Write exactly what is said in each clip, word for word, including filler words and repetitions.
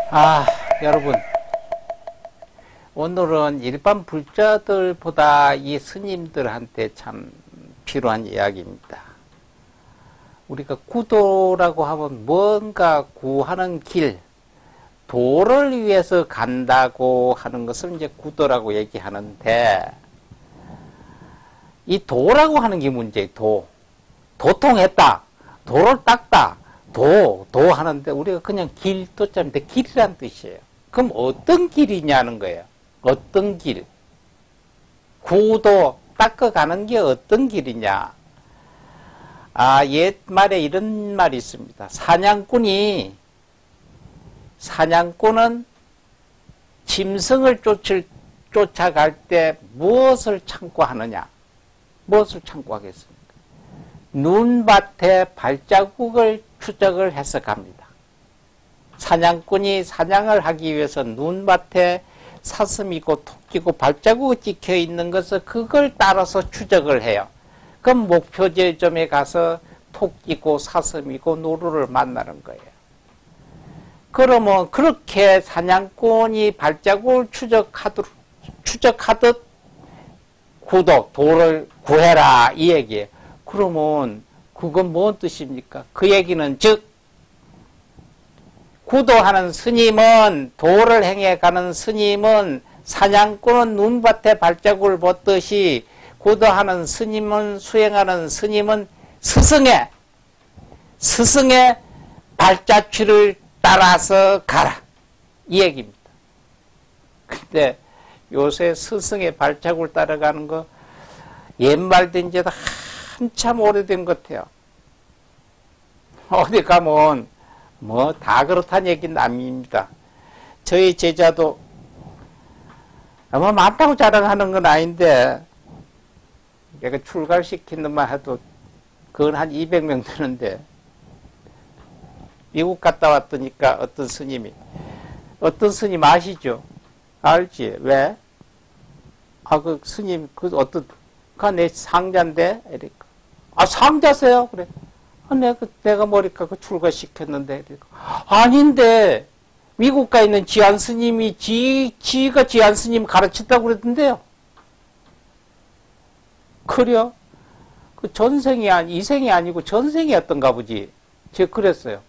아, 여러분, 오늘은 일반 불자들보다 이 스님들한테 참 필요한 이야기입니다. 우리가 구도라고 하면 뭔가 구하는 길, 도를 위해서 간다고 하는 것을 이제 구도라고 얘기하는데, 이 도라고 하는 게 문제예요. 도. 도통했다. 도를 닦다. 도, 도 하는데 우리가 그냥 길, 도자인데 길이란 뜻이에요. 그럼 어떤 길이냐는 거예요. 어떤 길. 구도 닦아가는 게 어떤 길이냐. 아, 옛말에 이런 말이 있습니다. 사냥꾼이, 사냥꾼은 짐승을 쫓을, 쫓아갈 때 무엇을 참고하느냐. 무엇을 참고하겠습니까? 눈밭에 발자국을 추적을 해서 갑니다. 사냥꾼이 사냥을 하기 위해서 눈밭에 사슴이고 토끼고 발자국이 찍혀 있는 것을 그걸 따라서 추적을 해요. 그럼 목표 지점에 가서 토끼고 사슴이고 노루를 만나는 거예요. 그러면 그렇게 사냥꾼이 발자국을 추적하듯, 추적하듯 구도, 도를 구해라 이 얘기예요. 그러면 그건 뭔 뜻입니까? 그 얘기는 즉 구도하는 스님은, 도를 행해가는 스님은, 사냥꾼은 눈밭에 발자국을 보듯이 구도하는 스님은, 수행하는 스님은 스승의 스승의 발자취를 따라서 가라 이 얘기입니다. 근데 요새 스승의 발자국을 따라가는 거 옛말 된 지도 한참 오래된 것 같아요. 어디 가면 뭐 다 그렇다는 얘기는 아닙니다. 저희 제자도 아마 많다고 자랑하는 건 아닌데 내가 출가시킨 놈만 해도 그건 한 이백 명 되는데 미국 갔다 왔더니까 어떤 스님이 어떤 스님 아시죠? 알지? 왜? 아, 그 스님 그 어떤 그 내 상자인데 이러니까 아 상자세요? 그래. 아, 내가 내가 머리카 그 출가시켰는데 이러니까 아닌데 미국 가 있는 지안 스님이 지 지가 지안 스님 가르쳤다고 그랬던데요. 그래요? 그 전생이 아니 이생이 아니고 전생이었던가 보지. 제가 그랬어요.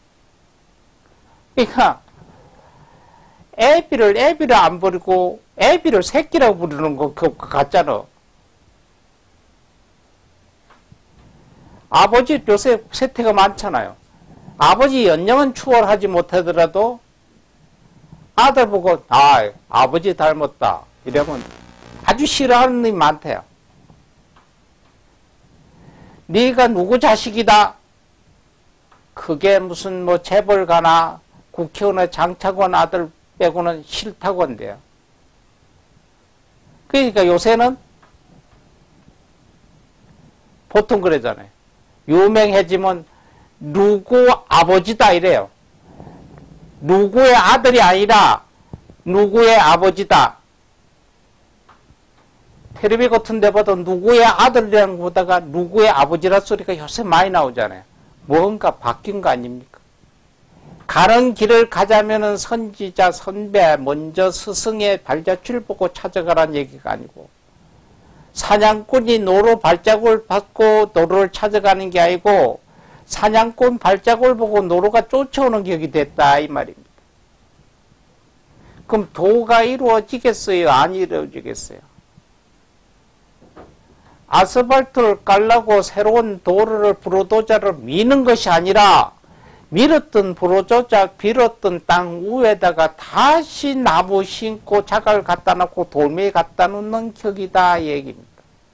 그러니까 애비를 애비를 안 버리고 애비를 새끼라고 부르는 거 그거 같잖아. 아버지 요새 세태가 많잖아요. 아버지 연령은 추월하지 못하더라도 아들 보고 아 아버지 닮았다 이러면 아주 싫어하는 놈이 많대요. 네가 누구 자식이다. 그게 무슨 뭐 재벌가나 국회의원의 장차관 아들 빼고는 싫다고 한대요. 그러니까 요새는 보통 그러잖아요. 유명해지면 누구 아버지다 이래요. 누구의 아들이 아니라 누구의 아버지다. 텔레비 같은 데 봐도 누구의 아들이라는 것보다가 누구의 아버지라 소리가 요새 많이 나오잖아요. 뭔가 바뀐 거 아닙니까? 가는 길을 가자면은 선지자, 선배, 먼저 스승의 발자취를 보고 찾아가라는 얘기가 아니고 사냥꾼이 노루 발자국을 받고 노루를 찾아가는 게 아니고 사냥꾼 발자국을 보고 노루가 쫓아오는 격이 됐다 이 말입니다. 그럼 도가 이루어지겠어요? 안 이루어지겠어요? 아스팔트를 깔라고 새로운 도로를 불호도자를 미는 것이 아니라 밀었던 불호도자 빌었던 땅 위에다가 다시 나무 심고 자갈 갖다 놓고 돌멩이 갖다 놓는 격이다 이 얘기입니다.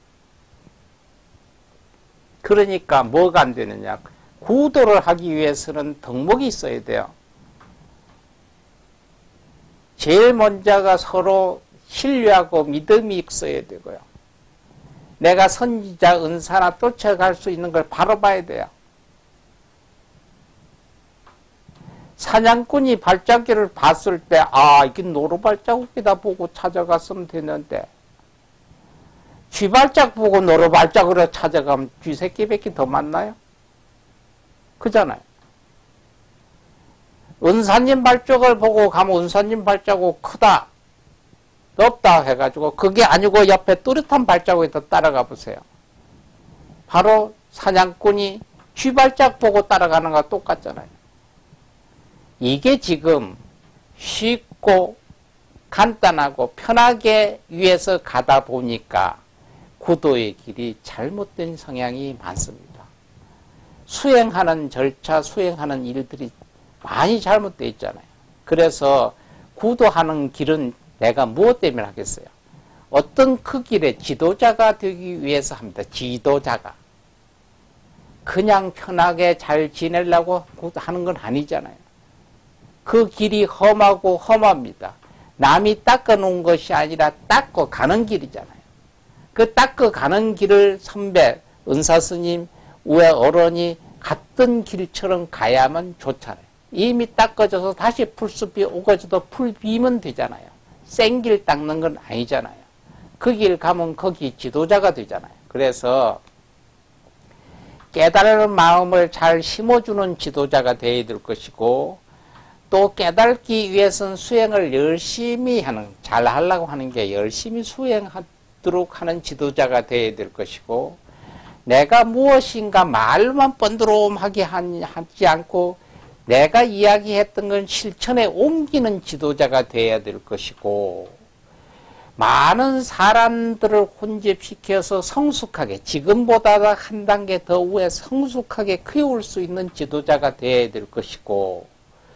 그러니까 뭐가 안 되느냐. 구도를 하기 위해서는 덕목이 있어야 돼요. 제일 먼저가 서로 신뢰하고 믿음이 있어야 되고요. 내가 선지자 은사나 쫓아갈 수 있는 걸 바로 봐야 돼요. 사냥꾼이 발자국을 봤을 때 아 이게 노루 발자국이다 보고 찾아갔으면 되는데 쥐 발자국 보고 노루 발자국으로 찾아가면 쥐새끼밖에 더 많나요? 그잖아요. 은사님 발자국을 보고 가면 은사님 발자국 크다, 높다 해가지고 그게 아니고 옆에 뚜렷한 발자국에 더 따라가 보세요. 바로 사냥꾼이 쥐 발자국 보고 따라가는 거와 똑같잖아요. 이게 지금 쉽고 간단하고 편하게 위에서 가다 보니까 구도의 길이 잘못된 성향이 많습니다. 수행하는 절차, 수행하는 일들이 많이 잘못되어 있잖아요. 그래서 구도하는 길은 내가 무엇 때문에 하겠어요? 어떤 그 길의 지도자가 되기 위해서 합니다. 지도자가. 그냥 편하게 잘 지내려고 하는 건 아니잖아요. 그 길이 험하고 험합니다. 남이 닦아놓은 것이 아니라 닦고 가는 길이잖아요. 그 닦아 가는 길을 선배, 은사스님, 우에 어른이 갔던 길처럼 가야만 좋잖아요. 이미 닦아져서 다시 풀숲이 오가져도 풀 비면 되잖아요. 생길 닦는 건 아니잖아요. 그 길 가면 거기 지도자가 되잖아요. 그래서 깨달은 마음을 잘 심어주는 지도자가 되어야 될 것이고, 또 깨닫기 위해서는 수행을 열심히 하는, 잘 하려고 하는 게 열심히 수행하도록 하는 지도자가 되어야 될 것이고, 내가 무엇인가 말로만 번드러움하게 하지 않고 내가 이야기했던 건 실천에 옮기는 지도자가 되어야 될 것이고, 많은 사람들을 혼집시켜서 성숙하게, 지금보다 한 단계 더 위에 성숙하게 키울 수 있는 지도자가 되어야 될 것이고,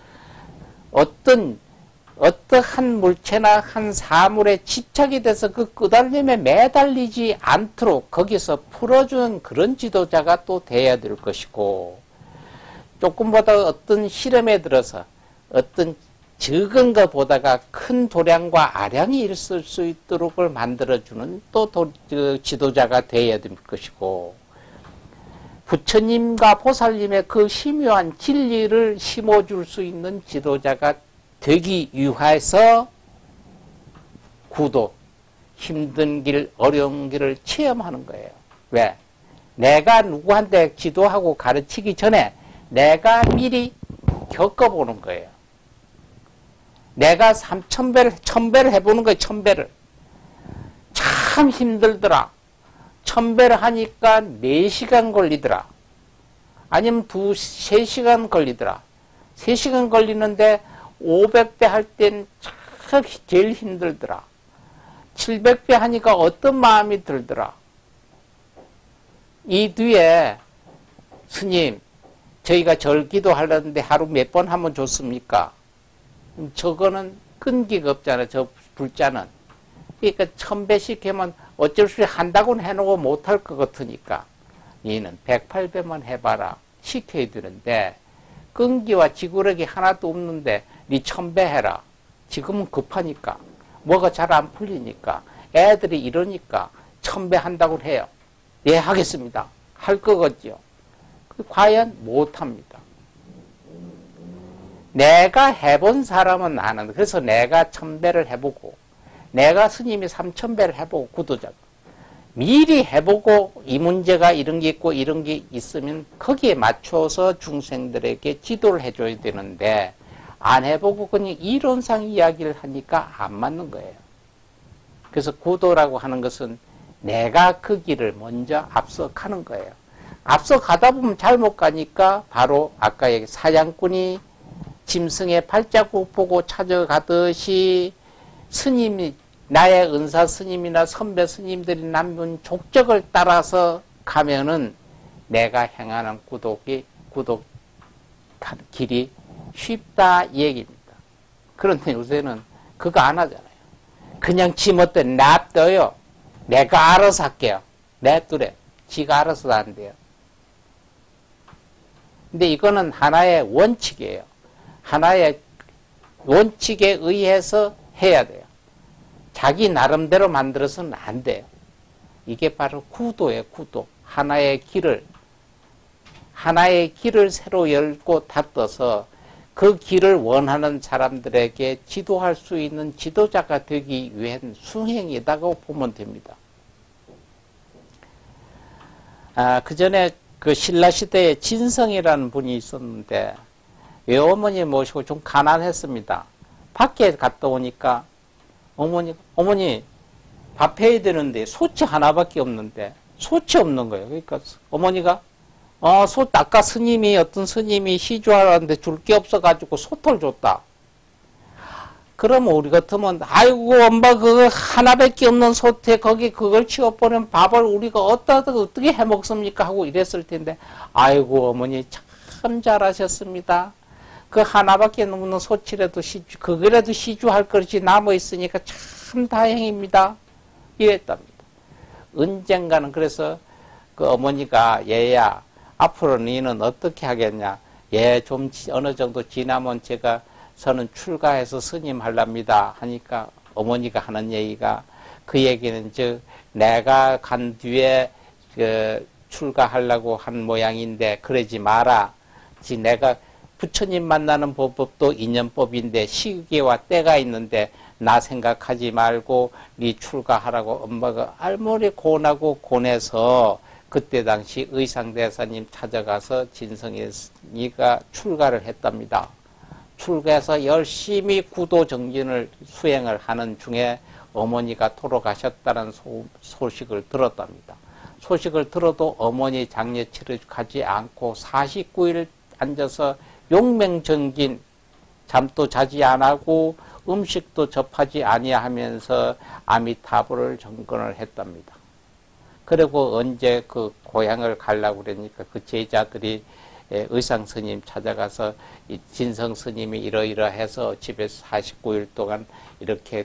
어떤 어떠한 물체나 한 사물에 집착이 돼서 그 끄달림에 매달리지 않도록 거기서 풀어주는 그런 지도자가 또 돼야 될 것이고, 조금보다 어떤 실험에 들어서 어떤 적은 것보다가 큰 도량과 아량이 있을 수 있도록 만들어주는 또 도, 지도자가 돼야 될 것이고, 부처님과 보살님의 그 심오한 진리를 심어줄 수 있는 지도자가 되기 위해서 구도, 힘든 길, 어려운 길을 체험하는 거예요. 왜? 내가 누구한테 지도하고 가르치기 전에 내가 미리 겪어보는 거예요. 내가 삼천 배를, 천 배를 해보는 거예요. 천 배를. 참 힘들더라. 천 배를 하니까 네 시간 걸리더라. 아니면 두, 세 시간 걸리더라. 세 시간 걸리는데 오백 배 할 땐 참 제일 힘들더라. 칠백 배 하니까 어떤 마음이 들더라. 이 뒤에 스님, 저희가 절기도 하려는데 하루 몇 번 하면 좋습니까? 저거는 끈기가 없잖아요. 저 불자는. 그러니까 천 배씩 하면 어쩔 수 없이 한다고는 해놓고 못할 것 같으니까 너는 백팔 배만 해봐라. 시켜야 되는데 끈기와 지구력이 하나도 없는데 니 천 배 해라. 지금은 급하니까 뭐가 잘 안 풀리니까 애들이 이러니까 천 배 한다고 해요. 예, 하겠습니다. 할 거겠죠. 과연 못합니다. 내가 해본 사람은 아는, 그래서 내가 천 배를 해보고 내가 스님이 삼천 배를 해보고 구도자가 미리 해보고 이 문제가 이런 게 있고 이런 게 있으면 거기에 맞춰서 중생들에게 지도를 해줘야 되는데 안 해보고 그냥 이론상 이야기를 하니까 안 맞는 거예요. 그래서 구도라고 하는 것은 내가 그 길을 먼저 앞서 가는 거예요. 앞서 가다 보면 잘못 가니까 바로 아까 얘기 사냥꾼이 짐승의 발자국 보고 찾아가듯이 스님이 나의 은사 스님이나 선배 스님들이 남긴 족적을 따라서 가면은 내가 행하는 구독이 구독 길이 쉽다 이 얘기입니다. 그런데 요새는 그거 안 하잖아요. 그냥 지멋대로 냅둬요. 내가 알아서 할게요. 냅두래. 지가 알아서 안 돼요. 근데 이거는 하나의 원칙이에요. 하나의 원칙에 의해서 해야 돼요. 자기 나름대로 만들어서는 안 돼요. 이게 바로 구도예요. 구도. 하나의 길을 하나의 길을 새로 열고 닫아서 그 길을 원하는 사람들에게 지도할 수 있는 지도자가 되기 위한 수행이라고 보면 됩니다. 아, 그 전에 그 신라시대에 진성이라는 분이 있었는데 외어머니 모시고 좀 가난했습니다. 밖에 갔다 오니까 어머니, 어머니 밥 해야 되는데 소치 하나밖에 없는데 소치 없는 거예요. 그러니까 어머니가 어, 소, 아까 스님이 어떤 스님이 시주하라는데 줄 게 없어가지고 소털 줬다. 그러면 우리 같으면 아이고 엄마 그거 하나밖에 없는 소태 거기 그걸 치워보낸 밥을 우리가 어디다 어떻게 해먹습니까 하고 이랬을 텐데 아이고 어머니 참 잘하셨습니다. 그 하나밖에 없는 소치라도 시주 그거라도 시주할 것이 남아있으니까 참 다행입니다. 이랬답니다. 언젠가는 그래서 그 어머니가 얘야 앞으로 너는 어떻게 하겠냐. 얘 좀 어느 정도 지나면 제가 저는 출가해서 스님 하랍니다 하니까 어머니가 하는 얘기가 그 얘기는 즉 내가 간 뒤에 그 출가하려고 한 모양인데 그러지 마라. 지 내가 부처님 만나는 법도 인연법인데 시기와 때가 있는데 나 생각하지 말고 네 출가하라고 엄마가 알머리 고나고 고내서 그때 당시 의상대사님 찾아가서 진성이가 출가를 했답니다. 출가해서 열심히 구도 정진을 수행을 하는 중에 어머니가 돌아가셨다는 소, 소식을 들었답니다. 소식을 들어도 어머니 장례치를 가지 않고 사십구 일 앉아서 용맹정진, 잠도 자지 않고 음식도 접하지 아니하면서 아미타불을 정건을 했답니다. 그리고 언제 그 고향을 가려고 그러니까 그 제자들이 의상 스님 찾아가서 진성 스님이 이러이러해서 집에서 사십구 일 동안 이렇게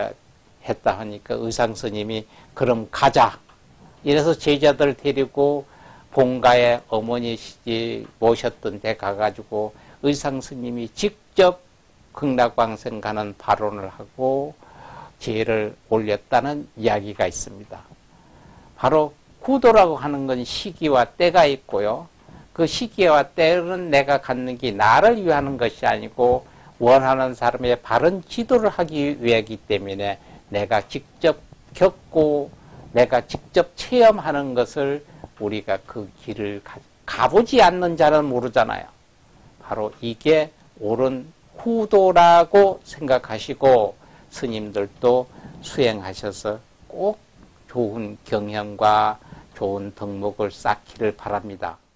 했다 하니까 의상 스님이 그럼 가자. 이래서 제자들 데리고 본가에 어머니 모셨던 데 가가지고 의상 스님이 직접 극락광생 가는 발언을 하고 제를 올렸다는 이야기가 있습니다. 바로 구도라고 하는 건 시기와 때가 있고요. 그 시기와 때는 내가 갖는 게 나를 위하는 것이 아니고 원하는 사람의 바른 지도를 하기 위하기 때문에 내가 직접 겪고 내가 직접 체험하는 것을 우리가 그 길을 가, 가보지 않는 자는 모르잖아요. 바로 이게 옳은 후도라고 생각하시고 스님들도 수행하셔서 꼭 좋은 경향과 좋은 덕목을 쌓기를 바랍니다.